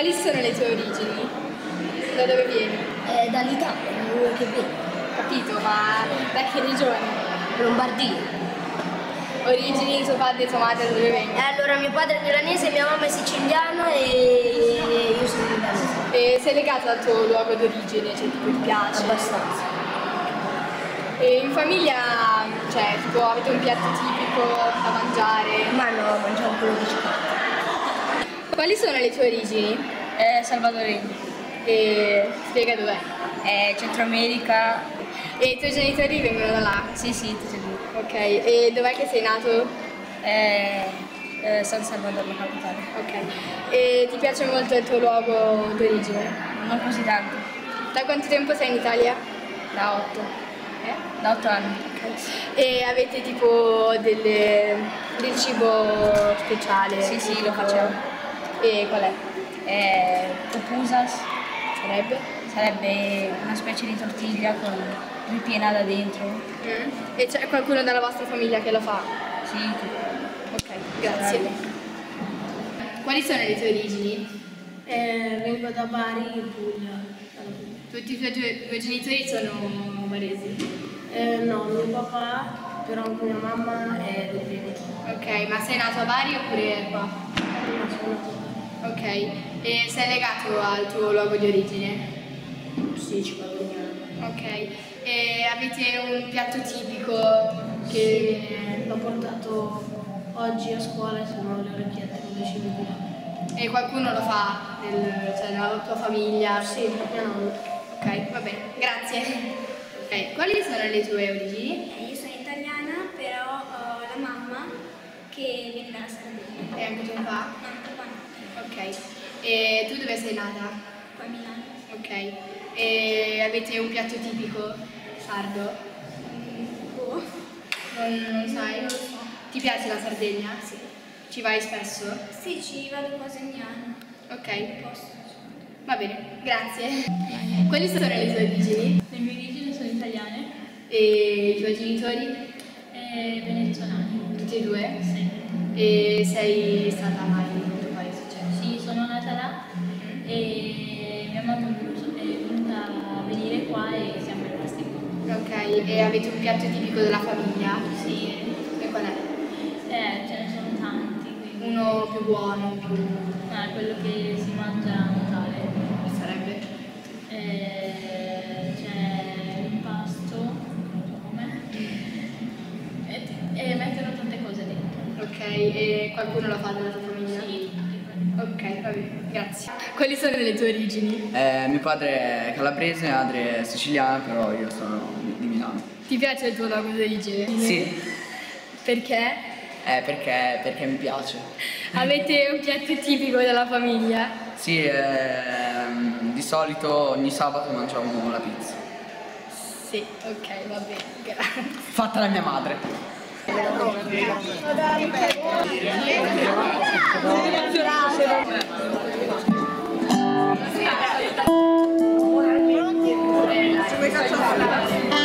Quali sono le tue origini? Da dove vieni? Dall'Italia, dove che vieni? Capito, ma da che regione? Lombardia. Origini, tuo padre e tua madre da dove vengono? Allora, mio padre è milanese, mia mamma è siciliana e io sono milanese. E sei legato al tuo luogo d'origine, cioè tipo ti piace? Abbastanza. E in famiglia, cioè, tipo avete un piatto tipico da mangiare? Ma no, mangiamo quello che ci capita. Quali sono le tue origini? Salvadoregno, E spiega dov'è. Centro America. E i tuoi genitori vengono da là? Sì, tutti e due. Ok, e dov'è che sei nato? San Salvador, la capitale. Ok. E ti piace molto il tuo luogo d'origine? Non così tanto, Da quanto tempo sei in Italia? da 8. Eh? Da 8 anni. E avete tipo del cibo speciale? Sì, lo facciamo. E qual è? Pupusas Sarebbe? sarebbe una specie di tortiglia ripiena da dentro. E c'è qualcuno della vostra famiglia che lo fa? Sì, Ok, grazie. Quali sono le tue origini? Vengo da Bari, in Puglia. Tutti i tuoi due genitori sono baresi? No, mio papà, però anche mia mamma è del Veneto. Ok, ma sei nato a Bari oppure qua? Ma sono Ok, e sei legato al tuo luogo di origine? sì, ci vado ogni anno. Ok, e avete un piatto tipico che... L'ho portato oggi a scuola e sono le orecchiette con le cimini. E qualcuno lo fa cioè nella tua famiglia? Sì, mia nonna. Ok, va bene, grazie. Ok, quali sono le tue origini? Io sono italiana, però ho la mamma che viene dalla Sardegna. E anche tuo papà? No, papà no, Ok, e tu dove sei nata? qua a Milano. Ok, e avete un piatto tipico sardo? Boh. Non sai? Non lo so. Ti piace la Sardegna? Sì. Ci vai spesso? Sì, ci vado quasi ogni anno. Ok, Posso. va bene, grazie. Quali sono le tue origini? Le mie origini sono italiane E i tuoi genitori? e venezuelane. Tutti e due? Sì. E sei stata mai nel tuo paese? Cioè? Sì, sono nata là e mia mamma è venuta a venire qua e siamo rimasti qua. Ok, e avete un piatto tipico della famiglia? Sì, E qual è? ce ne sono tanti, quindi Uno più buono, più... quello che si mangia a Natale. che sarebbe? C'è l'impasto, non so com'è, e mettono tante cose dentro. Ok, e qualcuno lo fa della tua famiglia? Sì, Ok, va bene, grazie. Quali sono le tue origini? Mio padre è calabrese, mia madre è siciliana, però io sono di Milano. Ti piace il tuo luogo d'origine? Sì, Perché? perché mi piace. Avete un piatto tipico della famiglia? Sì, di solito ogni sabato mangiamo la pizza. Sì, ok, va bene, grazie. Fatta da mia madre. Sì.